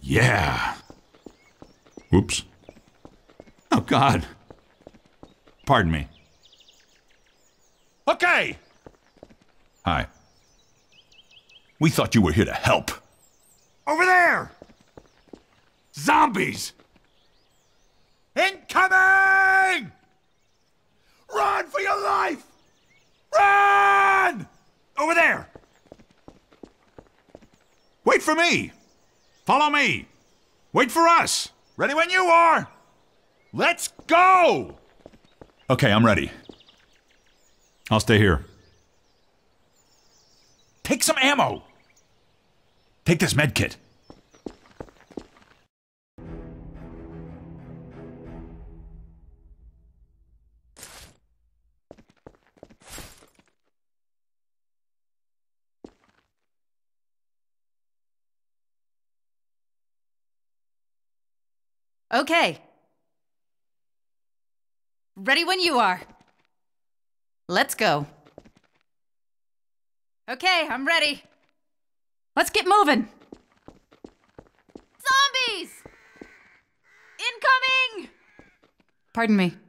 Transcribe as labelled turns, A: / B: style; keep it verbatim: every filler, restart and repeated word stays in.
A: Yeah. Whoops. Oh, God. Pardon me.
B: Okay!
A: Hi. We thought you were here to help.
B: Over there! Zombies! Incoming! Run for your life! Run! Over there!
A: Wait for me! Follow me! Wait for us!
B: Ready when you are! Let's go!
A: Okay, I'm ready. I'll stay here.
B: Take some ammo!
A: Take this med kit.
C: Okay. Ready when you are. Let's go. Okay, I'm ready. Let's get moving. Zombies! Incoming! Pardon me.